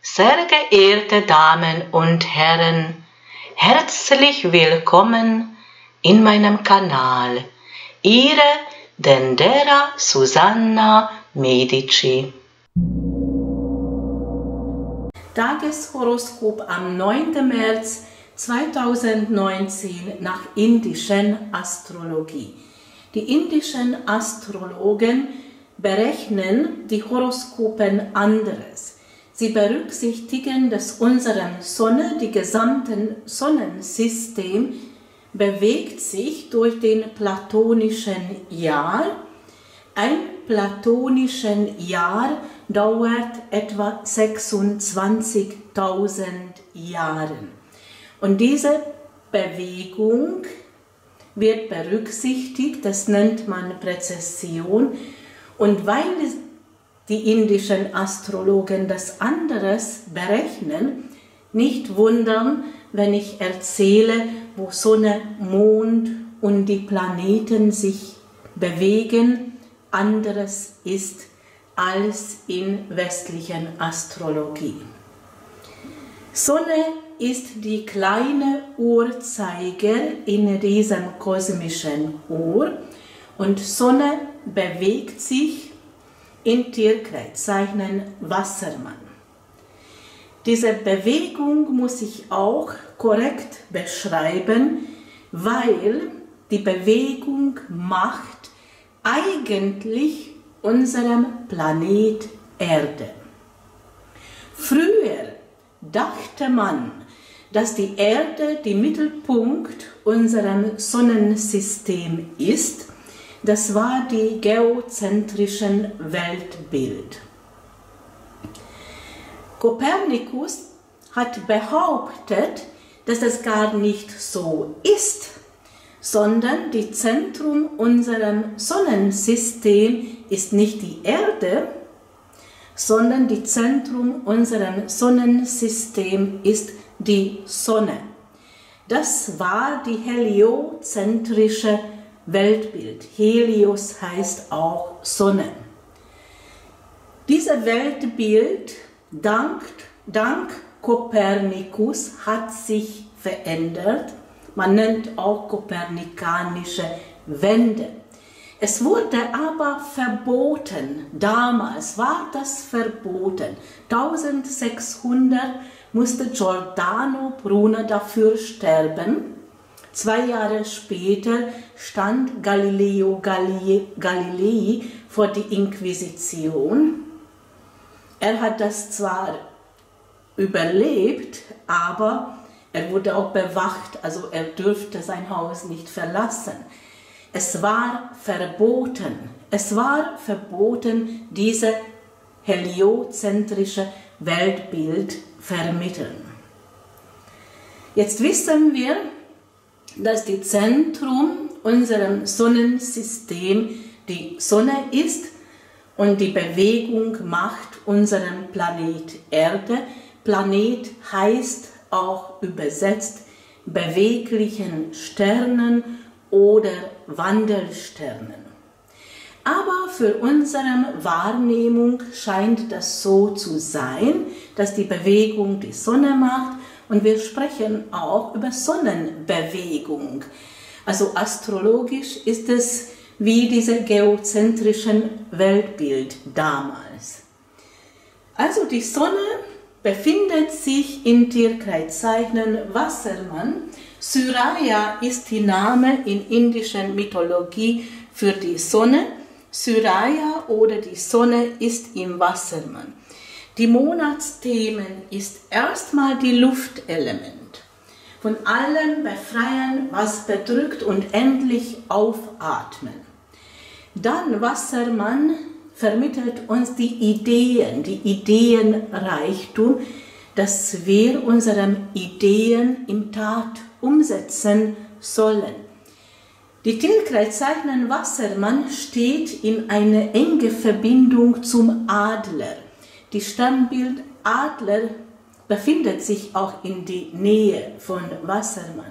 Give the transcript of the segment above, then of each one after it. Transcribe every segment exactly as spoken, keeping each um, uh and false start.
Sehr geehrte Damen und Herren, herzlich willkommen in meinem Kanal. Ihre Dendera Susanna Medici. Tageshoroskop am neunten März zweitausendneunzehn nach indischen Astrologie. Die indischen Astrologen berechnen die Horoskopen anderes. Sie berücksichtigen, dass unsere Sonne, die gesamte Sonnensystem, bewegt sich durch den platonischen Jahr. Ein platonisches Jahr dauert etwa sechsundzwanzigtausend Jahre. Und diese Bewegung wird berücksichtigt, das nennt man Präzession. Und weil die indischen Astrologen das anderes berechnen, nicht wundern, wenn ich erzähle, wo Sonne, Mond und die Planeten sich bewegen, anderes ist als in westlichen Astrologie. Sonne ist die kleine Uhrzeiger in diesem kosmischen Uhr und Sonne bewegt sich in Tierkreiszeichen Wassermann. Diese Bewegung muss ich auch korrekt beschreiben, weil die Bewegung macht eigentlich unserem Planet Erde. Früher dachte man, dass die Erde der Mittelpunkt unseres Sonnensystems ist. Das war die geozentrische Weltbild. Kopernikus hat behauptet, dass das gar nicht so ist, sondern das Zentrum unseres Sonnensystems ist nicht die Erde, sondern das Zentrum unseres Sonnensystems ist die Sonne. Das war die heliozentrische Weltbild. Helios heißt auch Sonne. Dieses Weltbild dank, dank Kopernikus hat sich verändert. Man nennt auch kopernikanische Wende. Es wurde aber verboten. Damals war das verboten. eintausendsechshundert musste Giordano Bruno dafür sterben. Zwei Jahre später stand Galileo Galilei vor die Inquisition. Er hat das zwar überlebt, aber er wurde auch bewacht, also er durfte sein Haus nicht verlassen. Es war verboten, es war verboten, dieses heliozentrische Weltbild vermitteln. Jetzt wissen wir, dass das Zentrum unseres Sonnensystems die Sonne ist und die Bewegung macht unseren Planet Erde. Planet heißt auch übersetzt beweglichen Sternen oder Wandelsternen. Aber für unsere Wahrnehmung scheint das so zu sein, dass die Bewegung die Sonne macht. Und wir sprechen auch über Sonnenbewegung. Also astrologisch ist es wie diese geozentrischen Weltbild damals. Also die Sonne befindet sich in Tierkreiszeichen Wassermann. Surya ist der Name in indischer Mythologie für die Sonne. Surya oder die Sonne ist im Wassermann. Die Monatsthemen ist erstmal die Luftelement. Von allem befreien, was bedrückt und endlich aufatmen. Dann Wassermann vermittelt uns die Ideen, die Ideenreichtum, dass wir unsere Ideen in Tat umsetzen sollen. Die Tierkreiszeichen Wassermann steht in einer engen Verbindung zum Adler. Die Sternbild Adler befindet sich auch in der Nähe von Wassermann.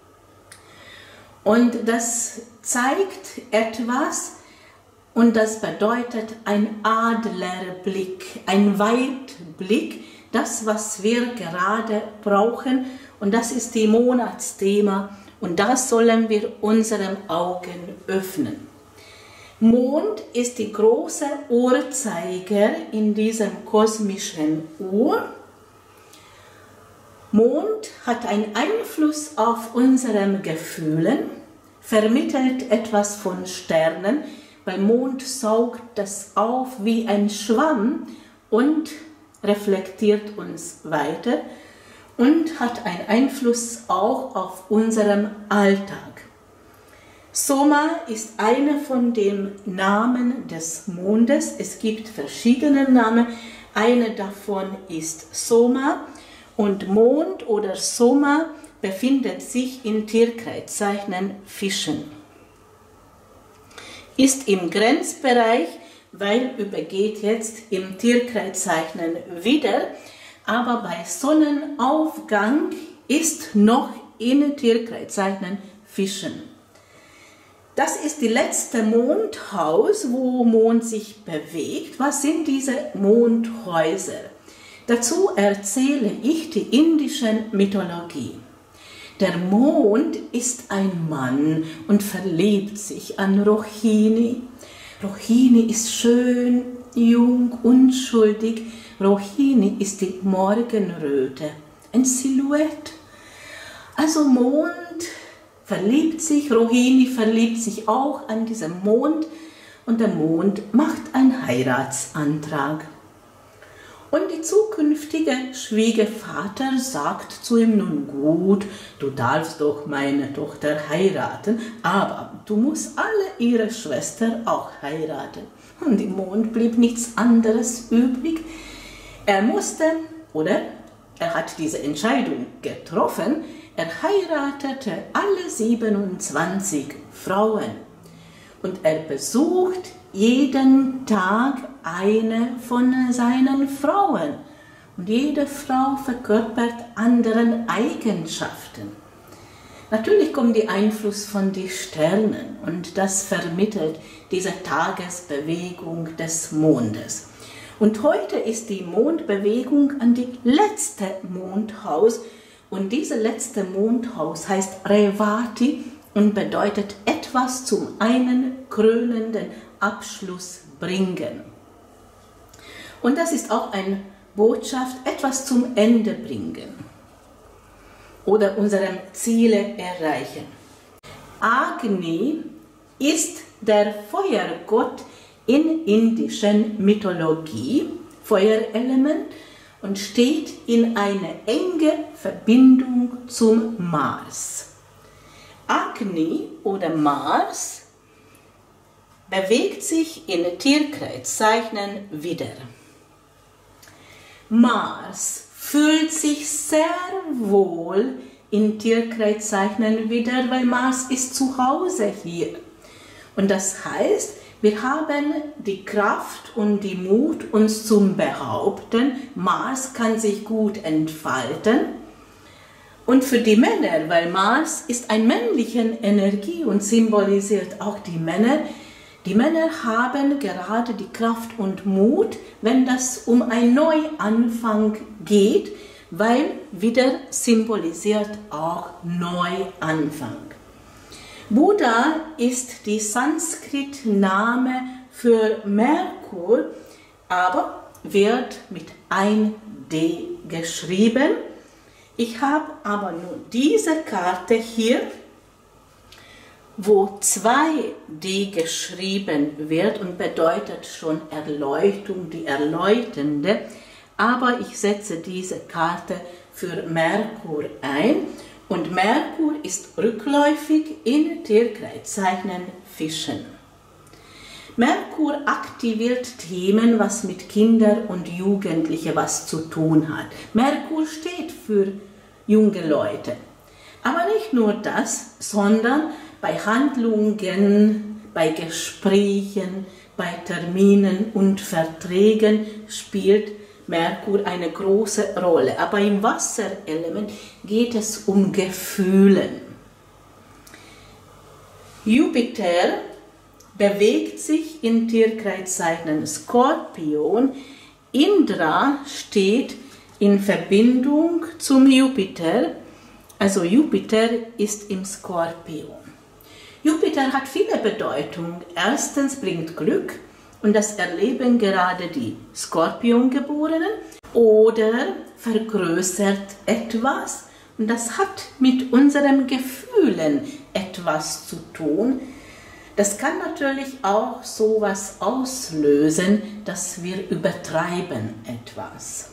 Und das zeigt etwas, und das bedeutet ein Adlerblick, ein Weitblick, das, was wir gerade brauchen. Und das ist die Monatsthema. Und das sollen wir unseren Augen öffnen. Mond ist die große Uhrzeiger in diesem kosmischen Uhr. Mond hat einen Einfluss auf unsere Gefühle, vermittelt etwas von Sternen, weil Mond saugt das auf wie ein Schwamm und reflektiert uns weiter und hat einen Einfluss auch auf unseren Alltag. Soma ist einer von den Namen des Mondes. Es gibt verschiedene Namen. Einer davon ist Soma und Mond oder Soma befindet sich in Tierkreiszeichen Fischen. Ist im Grenzbereich, weil übergeht jetzt im Tierkreiszeichen Widder, aber bei Sonnenaufgang ist noch in Tierkreiszeichen Fischen. Das ist die letzte Mondhaus, wo Mond sich bewegt. Was sind diese Mondhäuser? Dazu erzähle ich die indische Mythologie. Der Mond ist ein Mann und verliebt sich an Rohini. Rohini ist schön, jung, unschuldig. Rohini ist die Morgenröte, ein Silhouette. Also Mond verliebt sich, Rohini verliebt sich auch an diesem Mond und der Mond macht einen Heiratsantrag. Und die zukünftige Schwiegervater sagt zu ihm, nun gut, du darfst doch meine Tochter heiraten, aber du musst alle ihre Schwestern auch heiraten. Und dem Mond blieb nichts anderes übrig. Er musste, oder er hat diese Entscheidung getroffen, er heiratete alle siebenundzwanzig Frauen und er besucht jeden Tag eine von seinen Frauen. Und jede Frau verkörpert anderen Eigenschaften. Natürlich kommt der Einfluss von den Sternen und das vermittelt diese Tagesbewegung des Mondes. Und heute ist die Mondbewegung an die letzte Mondhaus. Und diese letzte Mondhaus heißt Revati und bedeutet etwas zum einen krönenden Abschluss bringen. Und das ist auch eine Botschaft, etwas zum Ende bringen oder unsere Ziele erreichen. Agni ist der Feuergott in indischen Mythologie, Feuerelement, und steht in einer engen Verbindung zum Mars. Agni oder Mars bewegt sich in Tierkreiszeichen Widder. Mars fühlt sich sehr wohl in Tierkreiszeichen Widder, weil Mars ist zu Hause hier. Und das heißt, wir haben die Kraft und die Mut, uns zu behaupten. Mars kann sich gut entfalten. Und für die Männer, weil Mars ist eine männliche Energie und symbolisiert auch die Männer, die Männer haben gerade die Kraft und Mut, wenn das um einen Neuanfang geht, weil wieder symbolisiert auch Neuanfang. Buddha ist die Sanskrit-Name für Merkur, aber wird mit ein D geschrieben. Ich habe aber nur diese Karte hier, wo zwei D geschrieben wird und bedeutet schon Erleuchtung, die Erleuchtende. Aber ich setze diese Karte für Merkur ein. Und Merkur ist rückläufig in Tierkreiszeichen Fischen. Merkur aktiviert Themen, was mit Kindern und Jugendlichen was zu tun hat. Merkur steht für junge Leute. Aber nicht nur das, sondern bei Handlungen, bei Gesprächen, bei Terminen und Verträgen spielt Merkur eine große Rolle. Aber im Wasserelement geht es um Gefühle. Jupiter bewegt sich in Tierkreiszeichen Skorpion. Indra steht in Verbindung zum Jupiter. Also Jupiter ist im Skorpion. Jupiter hat viele Bedeutungen. Erstens bringt Glück und das erleben gerade die Skorpiongeborenen, oder vergrößert etwas und das hat mit unseren Gefühlen etwas zu tun. Das kann natürlich auch sowas auslösen, dass wir übertreiben etwas.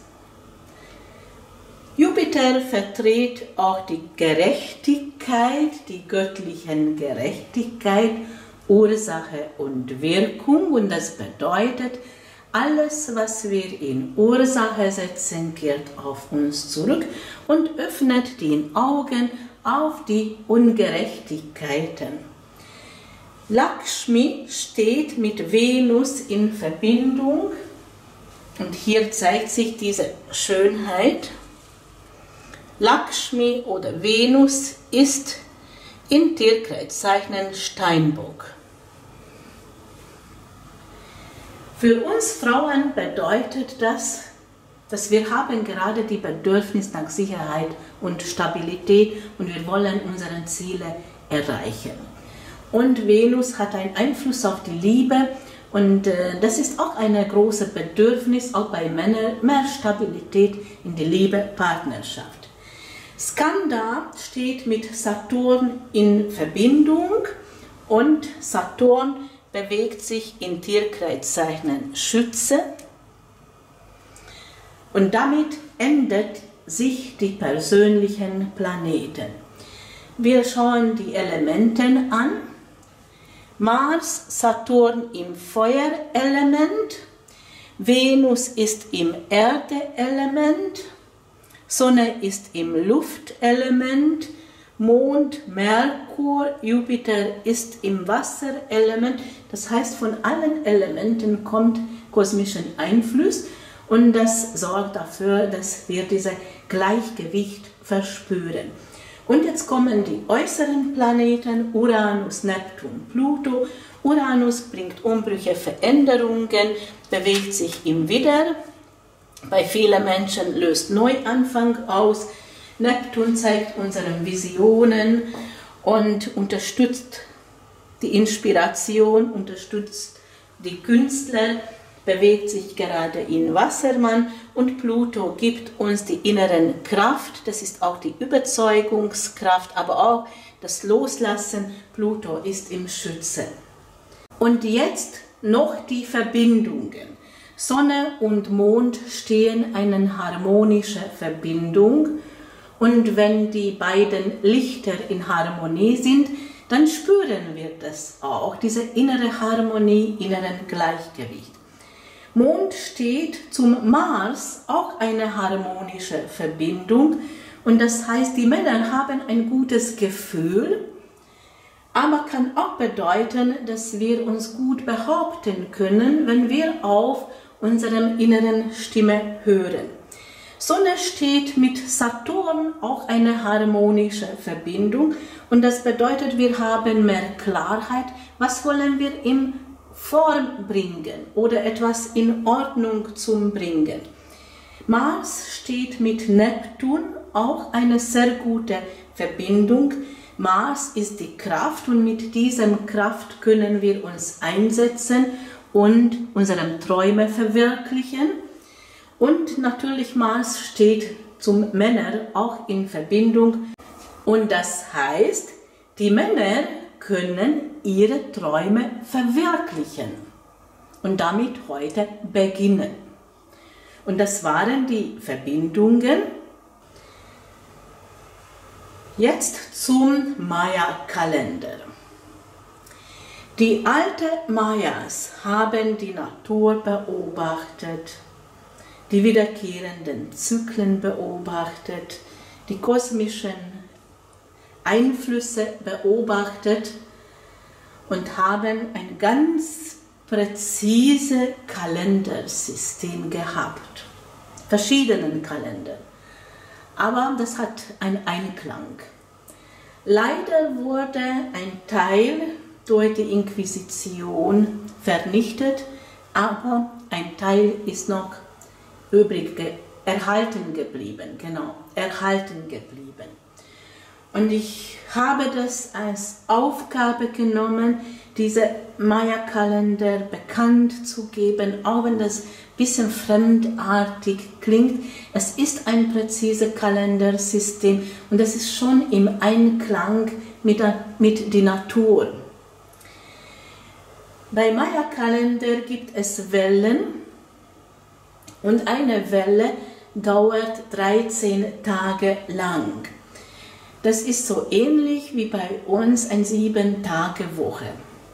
Jupiter vertritt auch die Gerechtigkeit, die göttlichen Gerechtigkeit, Ursache und Wirkung, und das bedeutet, alles, was wir in Ursache setzen, kehrt auf uns zurück und öffnet die Augen auf die Ungerechtigkeiten. Lakshmi steht mit Venus in Verbindung und hier zeigt sich diese Schönheit. Lakshmi oder Venus ist in Tierkreiszeichen Steinbock. Für uns Frauen bedeutet das, dass wir haben gerade die Bedürfnis nach Sicherheit und Stabilität und wir wollen unsere Ziele erreichen. Und Venus hat einen Einfluss auf die Liebe und äh, das ist auch ein großes Bedürfnis, auch bei Männern, mehr Stabilität in die Liebe, Partnerschaft. Skanda steht mit Saturn in Verbindung und Saturn bewegt sich in Tierkreiszeichen Schütze und damit ändert sich die persönlichen Planeten. Wir schauen die Elemente an. Mars, Saturn im Feuerelement, Venus ist im Erdeelement, Sonne ist im Luftelement, Mond, Merkur, Jupiter ist im Wasserelement. Das heißt, von allen Elementen kommt kosmischen Einfluss und das sorgt dafür, dass wir dieses Gleichgewicht verspüren. Und jetzt kommen die äußeren Planeten, Uranus, Neptun, Pluto. Uranus bringt Umbrüche, Veränderungen, bewegt sich im Widder. Bei vielen Menschen löst Neuanfang aus. Neptun zeigt unsere Visionen und unterstützt die Inspiration, unterstützt die Künstler, bewegt sich gerade in Wassermann, und Pluto gibt uns die inneren Kraft, das ist auch die Überzeugungskraft, aber auch das Loslassen. Pluto ist im Schütze. Und jetzt noch die Verbindungen. Sonne und Mond stehen in einer harmonischen Verbindung. Und wenn die beiden Lichter in Harmonie sind, dann spüren wir das auch, diese innere Harmonie, inneren Gleichgewicht. Mond steht zum Mars, auch eine harmonische Verbindung. Und das heißt, die Männer haben ein gutes Gefühl, aber kann auch bedeuten, dass wir uns gut behaupten können, wenn wir auf unserer inneren Stimme hören. Sonne steht mit Saturn, auch eine harmonische Verbindung, und das bedeutet, wir haben mehr Klarheit, was wollen wir in Form bringen oder etwas in Ordnung zu bringen. Mars steht mit Neptun, auch eine sehr gute Verbindung. Mars ist die Kraft und mit dieser Kraft können wir uns einsetzen und unsere Träume verwirklichen. Und natürlich Mars steht zum Männer auch in Verbindung. Und das heißt, die Männer können ihre Träume verwirklichen und damit heute beginnen. Und das waren die Verbindungen. Jetzt zum Maya-Kalender. Die alten Mayas haben die Natur beobachtet, die wiederkehrenden Zyklen beobachtet, die kosmischen Einflüsse beobachtet und haben ein ganz präzises Kalendersystem gehabt. Verschiedene Kalender. Aber das hat einen Einklang. Leider wurde ein Teil durch die Inquisition vernichtet, aber ein Teil ist noch übrig erhalten geblieben, genau, erhalten geblieben. Und ich habe das als Aufgabe genommen, diese Maya-Kalender bekannt zu geben, auch wenn das ein bisschen fremdartig klingt. Es ist ein präzises Kalendersystem und es ist schon im Einklang mit der, mit der Natur. Bei Maya-Kalender gibt es Wellen und eine Welle dauert dreizehn Tage lang. Das ist so ähnlich wie bei uns eine sieben-Tage-Woche.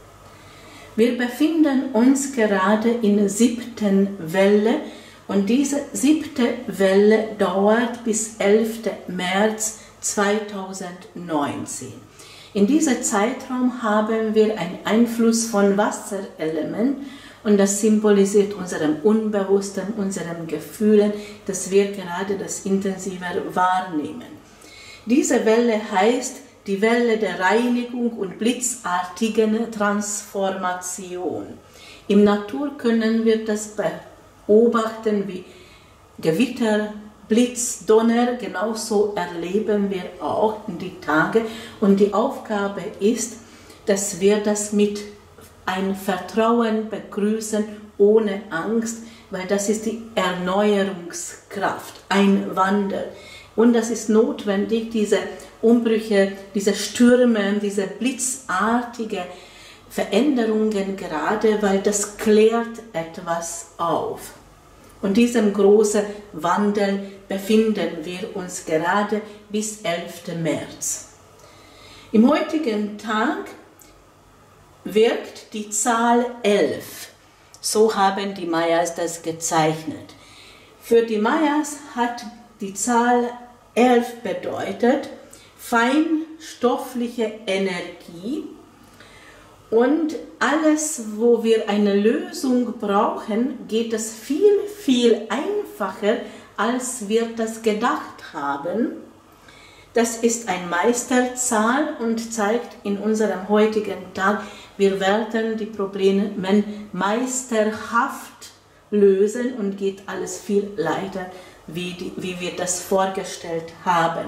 Wir befinden uns gerade in der siebten Welle und diese siebte Welle dauert bis elften März zweitausendneunzehn. In diesem Zeitraum haben wir einen Einfluss von Wasserelement und das symbolisiert unserem Unbewussten, unseren Gefühlen, dass wir gerade das intensiver wahrnehmen. Diese Welle heißt die Welle der Reinigung und blitzartigen Transformation. Im Natur können wir das beobachten wie Gewitter, Blitz, Donner, genauso erleben wir auch in die Tage. Und die Aufgabe ist, dass wir das mit einem Vertrauen begrüßen, ohne Angst, weil das ist die Erneuerungskraft, ein Wandel. Und das ist notwendig, diese Umbrüche, diese Stürme, diese blitzartige Veränderungen gerade, weil das klärt etwas auf. Und diesem großen Wandel befinden wir uns gerade bis elften März. Im heutigen Tag wirkt die Zahl elf. So haben die Mayas das gezeichnet. Für die Mayas hat die Zahl elf bedeutet feinstoffliche Energie und alles, wo wir eine Lösung brauchen, geht es viel, viel einfacher, als wir das gedacht haben. Das ist eine Meisterzahl und zeigt in unserem heutigen Tag, wir werden die Probleme meisterhaft lösen und geht alles viel leichter, wie, die, wie wir das vorgestellt haben.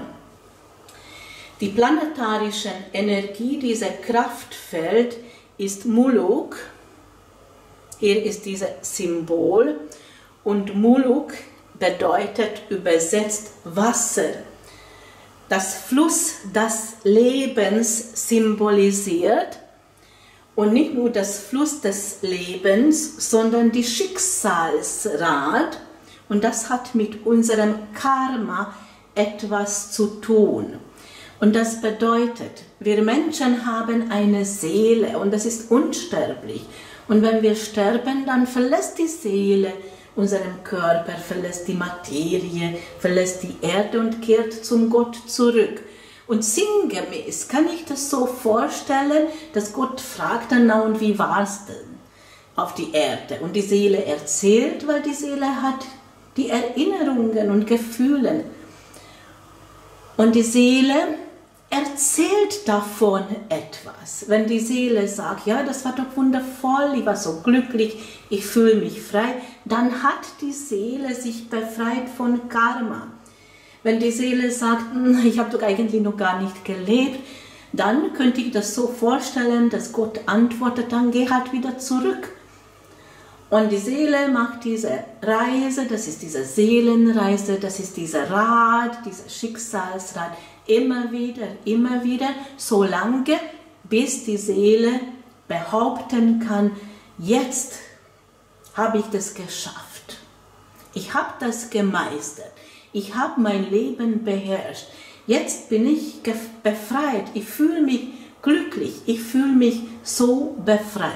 Die planetarische Energie, dieses Kraftfeld, ist Muluk. Hier ist dieses Symbol und Muluk bedeutet übersetzt Wasser. Das Fluss des Lebens symbolisiert und nicht nur das Fluss des Lebens, sondern die Schicksalsrad und das hat mit unserem Karma etwas zu tun. Und das bedeutet, wir Menschen haben eine Seele und das ist unsterblich. Und wenn wir sterben, dann verlässt die Seele unseren Körper, verlässt die Materie, verlässt die Erde und kehrt zum Gott zurück. Und sinngemäß kann ich das so vorstellen, dass Gott fragt dann, na und wie war es denn auf die Erde? Und die Seele erzählt, weil die Seele hat die Erinnerungen und Gefühle. Und die Seele erzählt davon etwas. Wenn die Seele sagt, ja, das war doch wundervoll, ich war so glücklich, ich fühle mich frei, dann hat die Seele sich befreit von Karma. Wenn die Seele sagt, ich habe doch eigentlich noch gar nicht gelebt, dann könnte ich das so vorstellen, dass Gott antwortet, dann geh halt wieder zurück. Und die Seele macht diese Reise, das ist diese Seelenreise, das ist dieser Rad, dieser Schicksalsrad, immer wieder, immer wieder, so lange, bis die Seele behaupten kann, jetzt habe ich das geschafft. Ich habe das gemeistert. Ich habe mein Leben beherrscht. Jetzt bin ich befreit. Ich fühle mich glücklich. Ich fühle mich so befreit.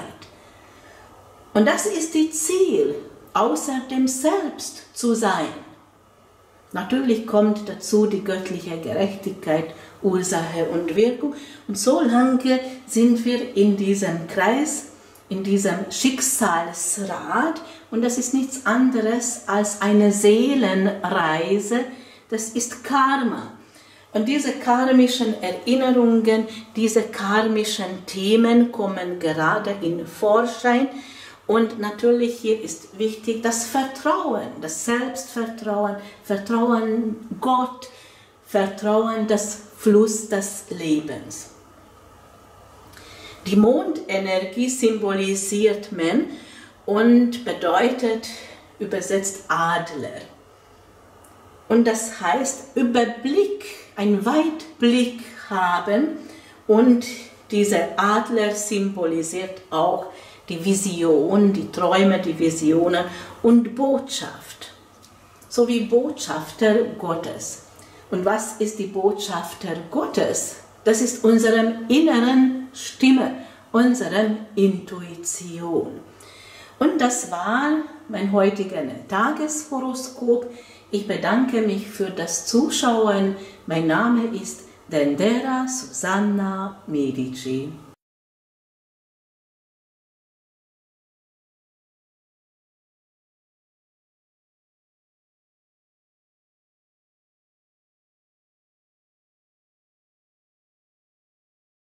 Und das ist das Ziel, außer dem Selbst zu sein. Natürlich kommt dazu die göttliche Gerechtigkeit, Ursache und Wirkung. Und so lange sind wir in diesem Kreis, in diesem Schicksalsrad. Und das ist nichts anderes als eine Seelenreise. Das ist Karma. Und diese karmischen Erinnerungen, diese karmischen Themen kommen gerade in Vorschein. Und natürlich hier ist wichtig das Vertrauen, das Selbstvertrauen, Vertrauen Gott, Vertrauen das Fluss des Lebens. Die Mondenergie symbolisiert man und bedeutet übersetzt Adler. Und das heißt Überblick, einen Weitblick haben, und dieser Adler symbolisiert auch die Vision, die Träume, die Visionen und Botschaft, sowie Botschafter Gottes. Und was ist die Botschafter Gottes? Das ist unsere inneren Stimme, unsere Intuition. Und das war mein heutiger Tageshoroskop. Ich bedanke mich für das Zuschauen. Mein Name ist Dendera Susanna Medici.